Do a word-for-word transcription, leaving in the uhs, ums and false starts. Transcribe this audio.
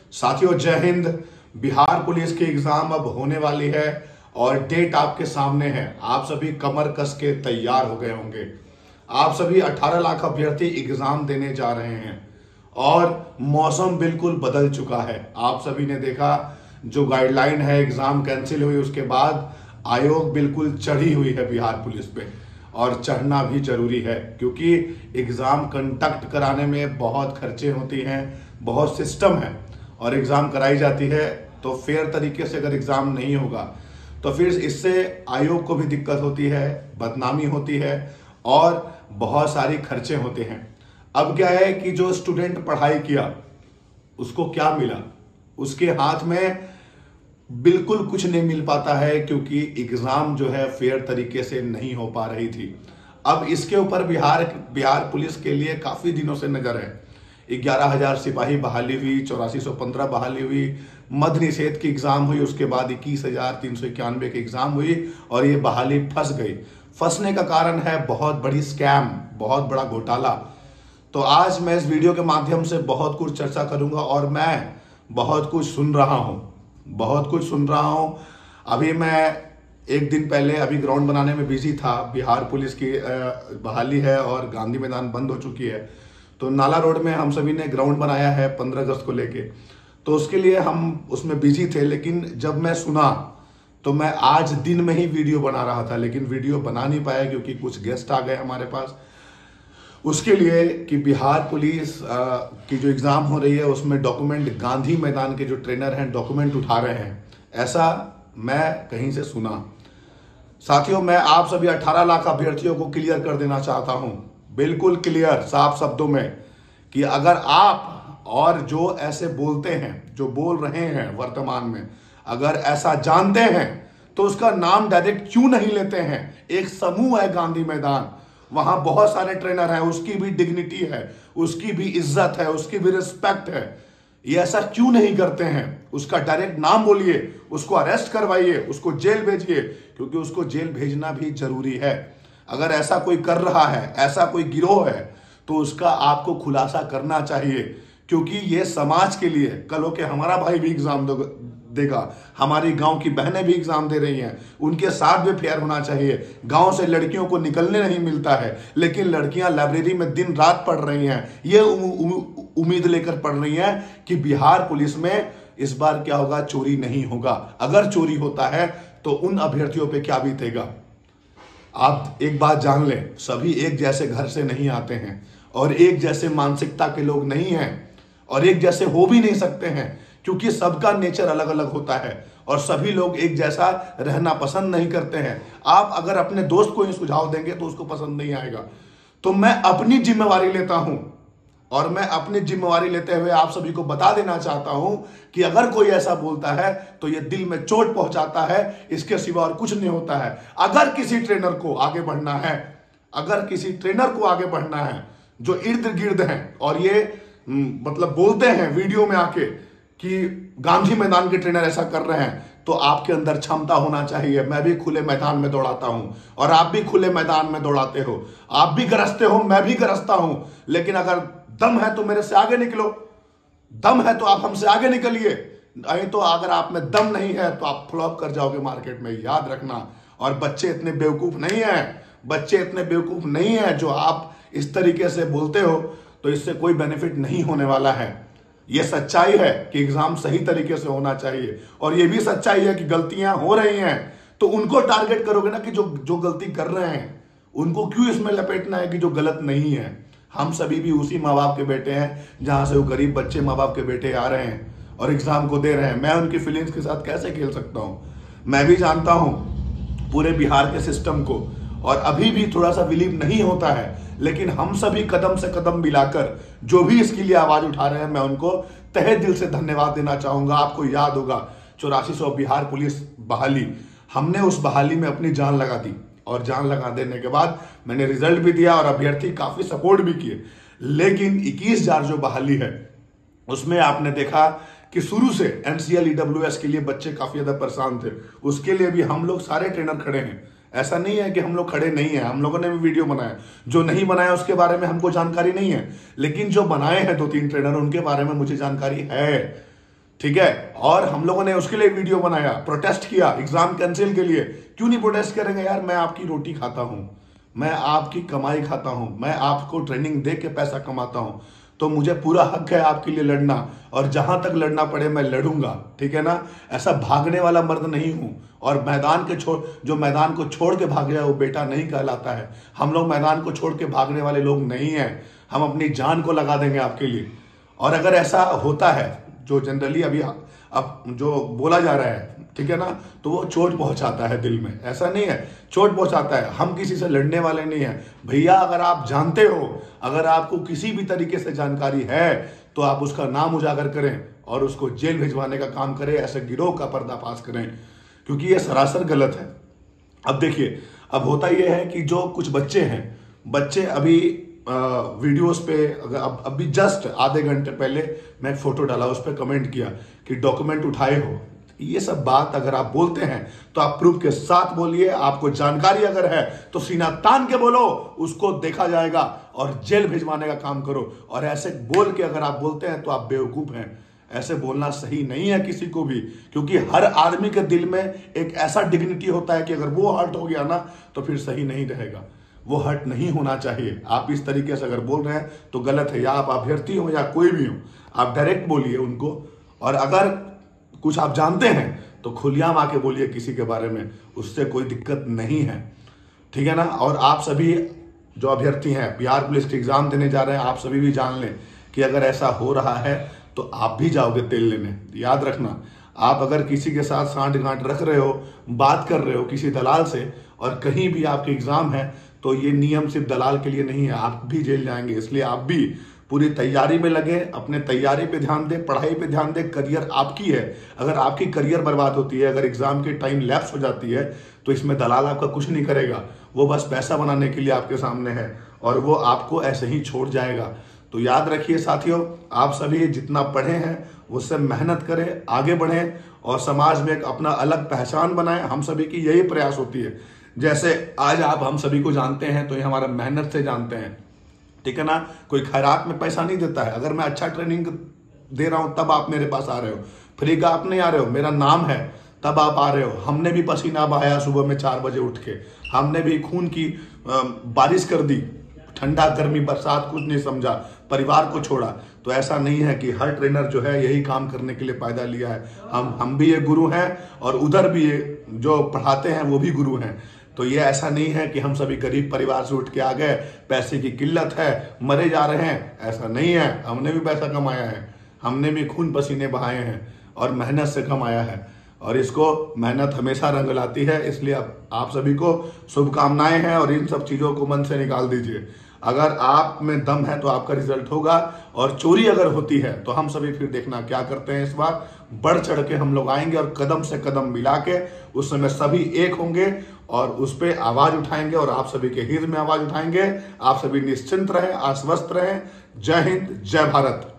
साथियों जय हिंद। बिहार पुलिस की एग्जाम अब होने वाली है और डेट आपके सामने है। आप सभी कमर कस के तैयार हो गए होंगे। आप सभी अठारह लाख अभ्यर्थी एग्जाम देने जा रहे हैं और मौसम बिल्कुल बदल चुका है। आप सभी ने देखा जो गाइडलाइन है, एग्जाम कैंसिल हुई उसके बाद आयोग बिल्कुल चढ़ी हुई है बिहार पुलिस पे, और चढ़ना भी जरूरी है क्योंकि एग्जाम कंडक्ट कराने में बहुत खर्चे होती हैं, बहुत सिस्टम है और एग्जाम कराई जाती है। तो फेयर तरीके से अगर एग्जाम नहीं होगा तो फिर इससे आयोग को भी दिक्कत होती है, बदनामी होती है और बहुत सारी खर्चे होते हैं। अब क्या है कि जो स्टूडेंट पढ़ाई किया उसको क्या मिला? उसके हाथ में बिल्कुल कुछ नहीं मिल पाता है क्योंकि एग्जाम जो है फेयर तरीके से नहीं हो पा रही थी। अब इसके ऊपर बिहार बिहार पुलिस के लिए काफी दिनों से नजर है। ग्यारह हजार सिपाही बहाली हुई, चौरासी सौ पंद्रह बहाली हुई, मद्य निषेध की एग्जाम हुई, उसके बाद इक्कीस हजार तीन सौ इक्यानवे की एग्जाम हुई और ये बहाली फंस गई। फंसने का कारण है बहुत बड़ी स्कैम, बहुत बड़ा घोटाला। तो आज मैं इस वीडियो के माध्यम से बहुत कुछ चर्चा करूंगा और मैं बहुत कुछ सुन रहा हूं बहुत कुछ सुन रहा हूं अभी मैं एक दिन पहले अभी ग्राउंड बनाने में बिजी था। बिहार पुलिस की बहाली है और गांधी मैदान बंद हो चुकी है, तो नाला रोड में हम सभी ने ग्राउंड बनाया है पंद्रह अगस्त को लेके, तो उसके लिए हम उसमें बिजी थे। लेकिन जब मैं सुना तो मैं आज दिन में ही वीडियो बना रहा था, लेकिन वीडियो बना नहीं पाया क्योंकि कुछ गेस्ट आ गए हमारे पास उसके लिए कि बिहार पुलिस आ, की जो एग्जाम हो रही है उसमें डॉक्यूमेंट गांधी मैदान के जो ट्रेनर हैं डॉक्यूमेंट उठा रहे हैं, ऐसा मैं कहीं से सुना। साथियों मैं आप सभी अठारह लाख अभ्यर्थियों को क्लियर कर देना चाहता हूं, बिल्कुल क्लियर साफ शब्दों में, कि अगर आप और जो ऐसे बोलते हैं, जो बोल रहे हैं वर्तमान में, अगर ऐसा जानते हैं तो उसका नाम डायरेक्ट क्यों नहीं लेते हैं? एक समूह है गांधी मैदान, वहां बहुत सारे ट्रेनर हैं, उसकी भी डिग्निटी है, उसकी भी इज्जत है, उसकी भी रिस्पेक्ट है। ये ऐसा क्यों नहीं करते हैं? उसका डायरेक्ट नाम बोलिए, उसको अरेस्ट करवाइए, उसको जेल भेजिए, क्योंकि उसको जेल भेजना भी जरूरी है। अगर ऐसा कोई कर रहा है, ऐसा कोई गिरोह है, तो उसका आपको खुलासा करना चाहिए, क्योंकि ये समाज के लिए कल हो के हमारा भाई भी एग्जाम देगा, हमारी गांव की बहनें भी एग्जाम दे रही हैं, उनके साथ भी फेयर होना चाहिए। गांव से लड़कियों को निकलने नहीं मिलता है, लेकिन लड़कियां लाइब्रेरी में दिन रात पढ़ रही हैं, ये उम्मीद लेकर पढ़ रही हैं कि बिहार पुलिस में इस बार क्या होगा, चोरी नहीं होगा। अगर चोरी होता है तो उन अभ्यर्थियों पे क्या बीतेगा? आप एक बात जान लें, सभी एक जैसे घर से नहीं आते हैं और एक जैसे मानसिकता के लोग नहीं हैं और एक जैसे हो भी नहीं सकते हैं, क्योंकि सबका नेचर अलग अलग होता है और सभी लोग एक जैसा रहना पसंद नहीं करते हैं। आप अगर अपने दोस्त को ही सुझाव देंगे तो उसको पसंद नहीं आएगा। तो मैं अपनी जिम्मेवारी लेता हूं और मैं अपनी जिम्मेवारी लेते हुए आप सभी को बता देना चाहता हूं कि अगर कोई ऐसा बोलता है तो यह दिल में चोट पहुंचाता है, इसके सिवा और कुछ नहीं होता है। अगर किसी ट्रेनर को आगे बढ़ना है, अगर किसी ट्रेनर को आगे बढ़ना है जो इर्द गिर्द हैं और ये मतलब बोलते हैं वीडियो में आके कि गांधी मैदान के ट्रेनर ऐसा कर रहे हैं, तो आपके अंदर क्षमता होना चाहिए। मैं भी खुले मैदान में दौड़ाता हूं और आप भी खुले मैदान में दौड़ाते हो, आप भी गरजते हो, मैं भी गरजता हूं। लेकिन अगर दम है तो मेरे से आगे निकलो, दम है तो आप हमसे आगे निकलिए, नहीं तो अगर आप में दम नहीं है तो आप फ्लॉप कर जाओगे मार्केट में, याद रखना। और बच्चे इतने बेवकूफ नहीं है, बच्चे इतने बेवकूफ नहीं है जो आप इस तरीके से बोलते हो, तो इससे कोई बेनिफिट नहीं होने वाला है। यह सच्चाई है कि एग्जाम सही तरीके से होना चाहिए और यह भी सच्चाई है कि गलतियां हो रही हैं, तो उनको टारगेट करोगे ना कि जो जो गलती कर रहे हैं उनको क्यों इसमें लपेटना है कि जो गलत नहीं है। हम सभी भी उसी माँ बाप के बेटे हैं जहां से वो गरीब बच्चे माँ बाप के बेटे आ रहे हैं और एग्जाम को दे रहे हैं। मैं उनकी फीलिंग्स के साथ कैसे खेल सकता हूं? मैं भी जानता हूं पूरे बिहार के सिस्टम को और अभी भी थोड़ा सा बिलीव नहीं होता है, लेकिन हम सभी कदम से कदम मिलाकर जो भी इसके लिए आवाज उठा रहे हैं, मैं उनको तहे दिल से धन्यवाद देना चाहूंगा। आपको याद होगा चौरासी सौ बिहार पुलिस बहाली, हमने उस बहाली में अपनी जान लगा दी और जान लगा देने के बाद मैंने रिजल्ट भी दिया और अभ्यर्थी काफी सपोर्ट भी किए। लेकिन इक्कीस हजार जो बहाली है उसमें आपने देखा कि शुरू से एनसीएल ईडब्ल्यूएस के लिए बच्चे काफी ज्यादा परेशान थे, उसके लिए भी हम लोग सारे ट्रेनर खड़े हैं। ऐसा नहीं है कि हम लोग खड़े नहीं हैं, हम लोगों ने भी वीडियो बनाया। जो नहीं बनाया उसके बारे में हमको जानकारी नहीं है, लेकिन जो बनाए हैं दो तीन ट्रेनर उनके बारे में मुझे जानकारी है। ठीक है। और हम लोगों ने उसके लिए वीडियो बनाया, प्रोटेस्ट किया एग्जाम कैंसिल के लिए। क्यों नहीं प्रोटेस्ट करेंगे यार? मैं आपकी रोटी खाता हूं, मैं आपकी कमाई खाता हूं, मैं आपको ट्रेनिंग दे के पैसा कमाता हूं, तो मुझे पूरा हक है आपके लिए लड़ना, और जहां तक लड़ना पड़े मैं लड़ूंगा, ठीक है ना। ऐसा भागने वाला मर्द नहीं हूं। और मैदान के छोड़ जो मैदान को छोड़ के भाग जाए वो बेटा नहीं कहलाता है। हम लोग मैदान को छोड़ के भागने वाले लोग नहीं हैं। हम अपनी जान को लगा देंगे आपके लिए। और अगर ऐसा होता है जो जनरली अभी अब जो बोला जा रहा है, ठीक है ना, तो वो चोट पहुंचाता है दिल में। ऐसा नहीं है, चोट पहुंचाता है। हम किसी से लड़ने वाले नहीं हैं भैया। अगर आप जानते हो, अगर आपको किसी भी तरीके से जानकारी है, तो आप उसका नाम उजागर करें और उसको जेल भिजवाने का काम करें, ऐसे गिरोह का पर्दाफाश करें, क्योंकि ये सरासर गलत है। अब देखिए, अब होता यह है कि जो कुछ बच्चे हैं, बच्चे अभी वीडियोस पे, अगर अब अभी जस्ट आधे घंटे पहले मैं एक फोटो डाला, उस पर कमेंट किया कि डॉक्यूमेंट उठाए हो। ये सब बात अगर आप बोलते हैं तो आप प्रूफ के साथ बोलिए। आपको जानकारी अगर है तो सीना तान के बोलो, उसको देखा जाएगा और जेल भिजवाने का काम करो। और ऐसे बोल के अगर आप बोलते हैं तो आप बेवकूफ हैं। ऐसे बोलना सही नहीं है किसी को भी, क्योंकि हर आदमी के दिल में एक ऐसा डिग्निटी होता है कि अगर वो हर्ट हो गया ना तो फिर सही नहीं रहेगा। वो हर्ट नहीं होना चाहिए। आप इस तरीके से अगर बोल रहे हैं तो गलत है। या आप अभ्यर्थी हो या कोई भी हो, आप डायरेक्ट बोलिए उनको। और अगर कुछ आप जानते हैं तो खुलेआम आके बोलिए किसी के बारे में, उससे कोई दिक्कत नहीं है, ठीक है ना। और आप सभी जो अभ्यर्थी हैं, बिहार पुलिस के एग्जाम देने जा रहे हैं, आप सभी भी जान लें कि अगर ऐसा हो रहा है तो आप भी जाओगे तेल लेने। याद रखना, आप अगर किसी के साथ सांठ गांठ रख रहे हो, बात कर रहे हो किसी दलाल से, और कहीं भी आपके एग्जाम है, तो ये नियम सिर्फ दलाल के लिए नहीं है, आप भी जेल जाएंगे। इसलिए आप भी पूरी तैयारी में लगे, अपने तैयारी पे ध्यान दें, पढ़ाई पे ध्यान दें। करियर आपकी है। अगर आपकी करियर बर्बाद होती है, अगर एग्जाम के टाइम लैप्स हो जाती है, तो इसमें दलाल आपका कुछ नहीं करेगा। वो बस पैसा बनाने के लिए आपके सामने है और वो आपको ऐसे ही छोड़ जाएगा। तो याद रखिए साथियों, आप सभी जितना पढ़े हैं उससे मेहनत करें, आगे बढ़ें और समाज में एक अपना अलग पहचान बनाएं। हम सभी की यही प्रयास होती है। जैसे आज आप हम सभी को जानते हैं तो ये हमारा मेहनत से जानते हैं, ठीक है ना। कोई खैरात में पैसा नहीं देता है। अगर मैं अच्छा ट्रेनिंग दे रहा हूं तब आप मेरे पास आ रहे हो, फ्री का आप नहीं आ रहे हो, मेरा नाम है तब आप आ रहे हो। हमने भी पसीना बहाया सुबह में चार बजे उठ के, हमने भी खून की बारिश कर दी, ठंडा गर्मी बरसात कुछ नहीं समझा, परिवार को छोड़ा। तो ऐसा नहीं है कि हर ट्रेनर जो है यही काम करने के लिए पैदा लिया है। हम हम भी ये गुरु हैं और उधर भी ये जो पढ़ाते हैं वो भी गुरु हैं। तो ये ऐसा नहीं है कि हम सभी गरीब परिवार से उठ के आ गए, पैसे की किल्लत है, मरे जा रहे हैं, ऐसा नहीं है। हमने भी पैसा कमाया है, हमने भी खून पसीने बहाए हैं और मेहनत से कमाया है, और इसको मेहनत हमेशा रंग लाती है। इसलिए आप सभी को शुभकामनाएं हैं और इन सब चीज़ों को मन से निकाल दीजिए। अगर आप में दम है तो आपका रिजल्ट होगा, और चोरी अगर होती है तो हम सभी फिर देखना क्या करते हैं। इस बार बढ़ चढ़ के हम लोग आएंगे और कदम से कदम मिला के उस समय सभी एक होंगे और उस पर आवाज उठाएंगे और आप सभी के हित में आवाज उठाएंगे। आप सभी निश्चिंत रहें, आश्वस्त रहें। जय हिंद, जय भारत।